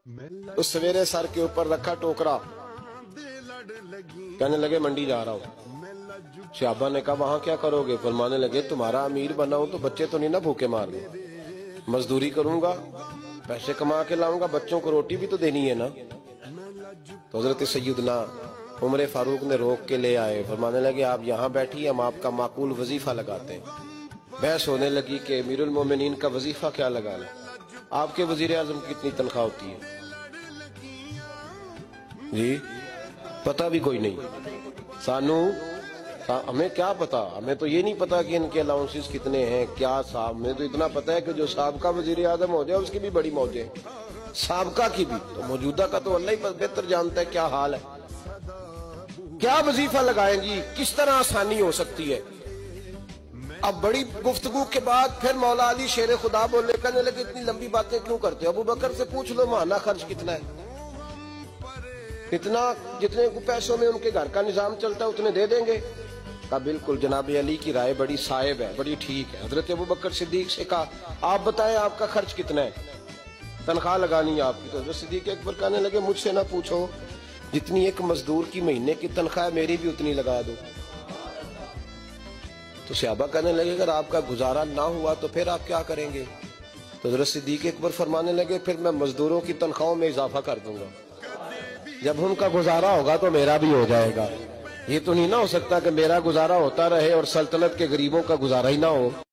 उस सवेरे सर के ऊपर रखा टोकरा, कहने लगे मंडी जा रहा हूँ। सहाबा ने कहा वहां क्या करोगे? फरमाने लगे तुम्हारा अमीर बना हूं तो बच्चे तो नहीं ना भूखे मारने, मजदूरी करूंगा, पैसे कमा के लाऊंगा, बच्चों को रोटी भी तो देनी है ना। तो हजरत सैयदना उमर फारूक ने रोक के ले आए, फरमाने लगे आप यहाँ बैठिए, हम आपका माकूल वजीफा लगाते हैं। बहस होने लगी कि अमीरुल मोमिनीन का वजीफा क्या लगाना, आपके वजीर आजम की कितनी तनख्वाह होती है? जी पता भी कोई नहीं सानू, हमें क्या पता, हमें तो ये नहीं पता कि इनके अलाउंसेस कितने हैं क्या। साहब हमें तो इतना पता है कि जो साबका वजीर आजम हो जाए उसकी भी बड़ी मौजें, साबका की भी, तो मौजूदा का तो अल्लाह ही बेहतर जानता है क्या हाल है। क्या वजीफा लगाएंगी, किस तरह आसानी हो सकती है? अब बड़ी गुफ्तगू के बाद फिर मौला अली शेर खुदा बोले, कहने लगे इतनी लंबी बातें क्यों करते हो? अबू बकर से पूछ लो माना खर्च कितना है, इतना जितने पैसों में उनके घर का निजाम चलता है उतने दे देंगे। कहा बिल्कुल, जनाब अली की राय बड़ी साहिब है, बड़ी ठीक है। हजरत अबू बकर सिद्दीक से कहा आप बताएं आपका खर्च कितना है, तनख्वाह लगानी है आपकी? तो हजरत सिद्दीक अकबर कहने लगे मुझसे ना पूछो, जितनी एक मजदूर की महीने की तनख्वाह मेरी भी उतनी लगा दो। तो सहाबा कहने लगे अगर आपका गुजारा ना हुआ तो फिर आप क्या करेंगे? तो हजरत सिद्दीक अकबर फरमाने लगे फिर मैं मजदूरों की तनख्वाहों में इजाफा कर दूंगा, जब उनका गुजारा होगा तो मेरा भी हो जाएगा। ये तो नहीं ना हो सकता कि मेरा गुजारा होता रहे और सल्तनत के गरीबों का गुजारा ही ना हो।